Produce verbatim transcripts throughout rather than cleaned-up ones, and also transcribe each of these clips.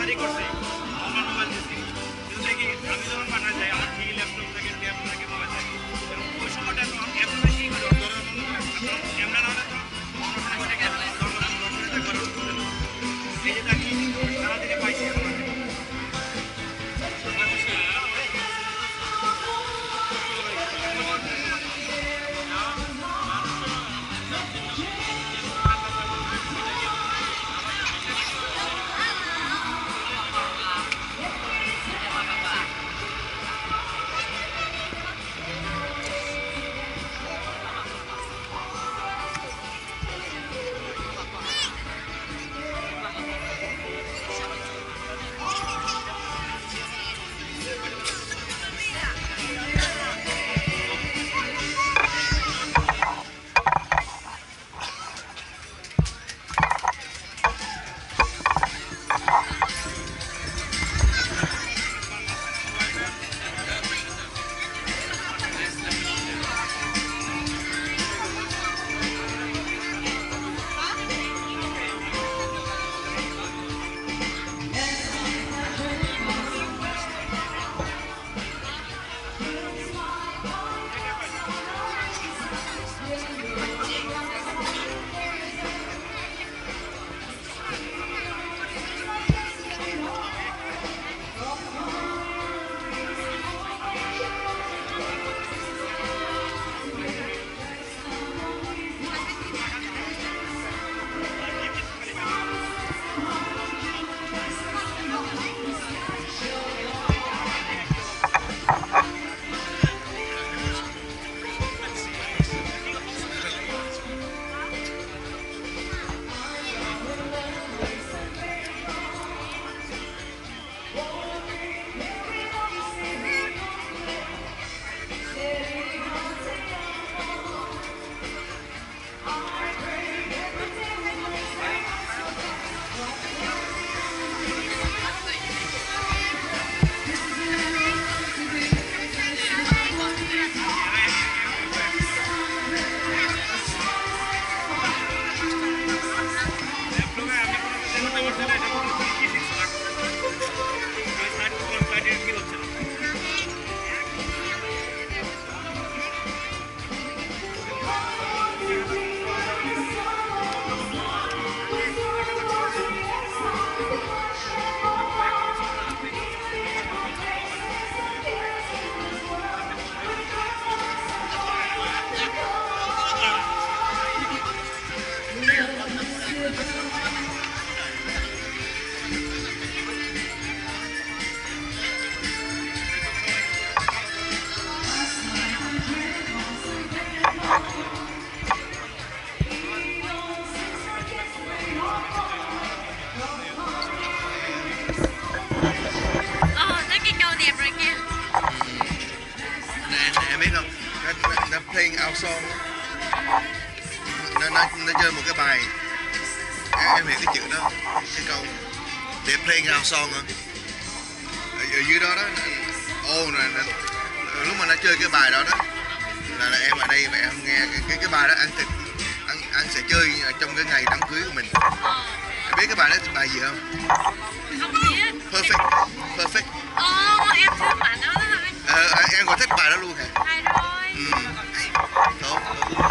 playing our song. Nó, nó, nó chơi một cái bài, em hiểu cái chữ đó, cái câu để playing our song hả? Ở, ở dưới đó đó, ô này, lúc mà nó chơi cái bài đó đó là, là em ở đây và em nghe cái cái, cái bài đó anh thịt anh, anh sẽ chơi trong cái ngày đám cưới của mình. Em biết cái bài đó bài gì không? Không biết. Perfect, perfect. Ồ, em thích bài đó đó anh. Ờ, em có thích bài đó luôn hả? Hay rồi. Ừ. Tốt, tốt.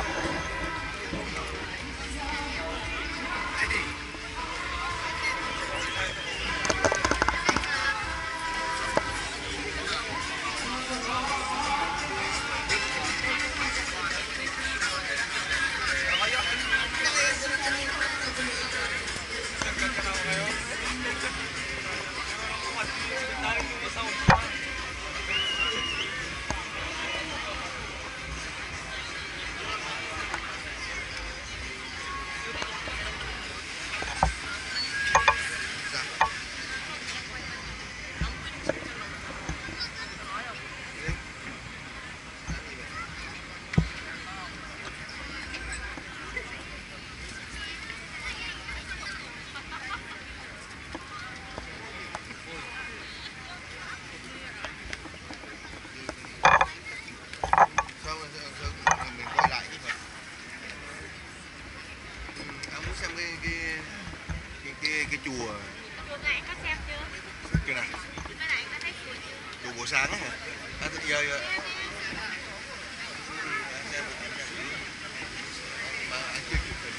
Chùa này có xem chưa? buổi sáng á hả? À, thì giờ, giờ. Mà anh chưa chụp hình.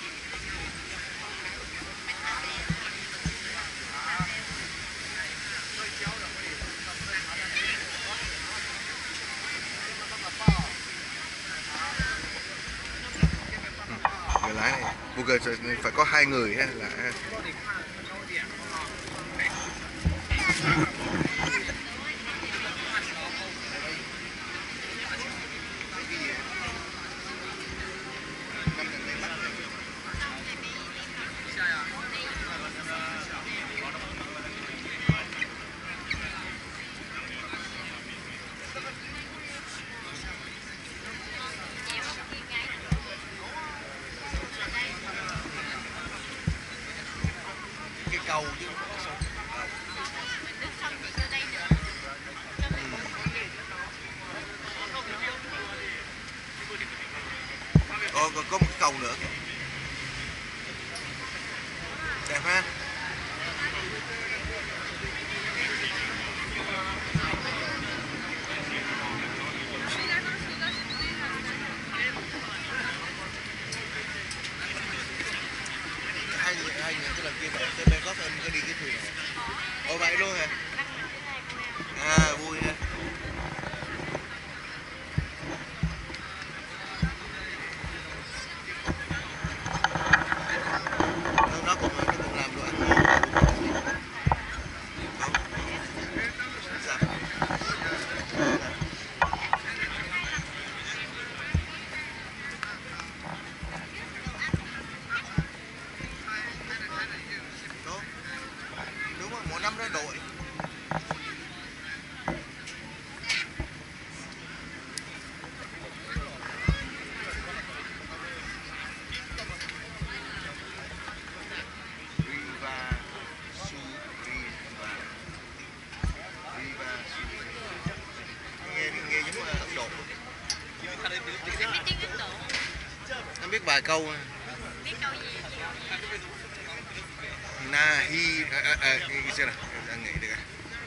Người lái này, Google phải có hai người ha là cái câu chứ không có sông. nước sông thì vô đây nữa. Có, có, có một cái cầu nữa kìa. Đẹp ha. Hai người, hai người cái lần kia bạn tới Bangkok em có đi cái thuyền này. Ồ vậy luôn hả? À vui ha. Nó cũng nó cũng làm đồ ăn ngon. Đó. Đúng rồi, mỗi năm nó đổi. Riva Su Riva Riva Su nghe nghe giống Ấn Độ. Em biết tiếng Ấn Độ. Em biết vài câu. Biết câu gì? Nahi à, à, à, cái cái xem nào đang nghĩ được à.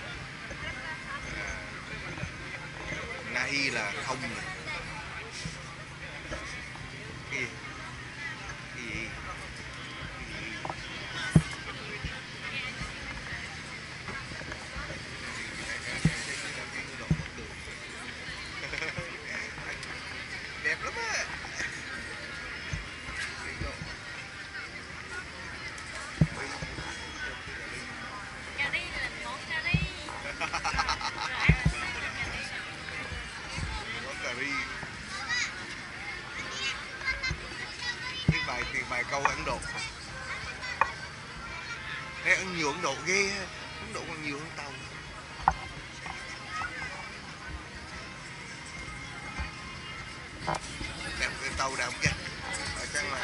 Nahi là không này. Cái gì? Cái gì? Đẹp lắm á. Cà ri là món cà ri. Món cà ri. Cái bài cái bài câu Ấn Độ. Thế ăn nhiều Ấn Độ ghê ha. Ấn Độ còn nhiều hơn Tàu. Đẹp cái tàu đẹp kìa. Ở chắc là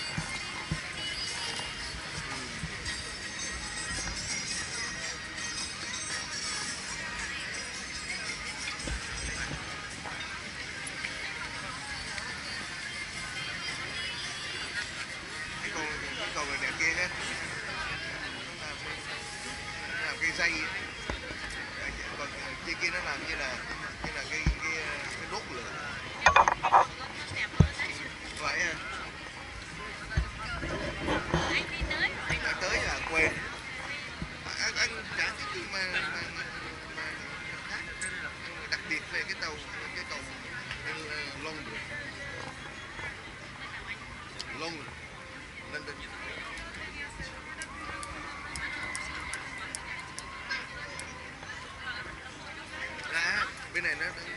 cái cầu cái cầu này đẹp kia ha. Nó làm, nó làm cái dây. Còn kia kia nó làm như là như là cái cái cái đốt lửa. Vậy ha. Anh đi tới rồi. Đã tới là quên. Anh anh trả cái chuyện mà mà mà khác. Đặc biệt về cái tàu cái cầu Long rồi. Long rồi. Lên lên. Là bên này nó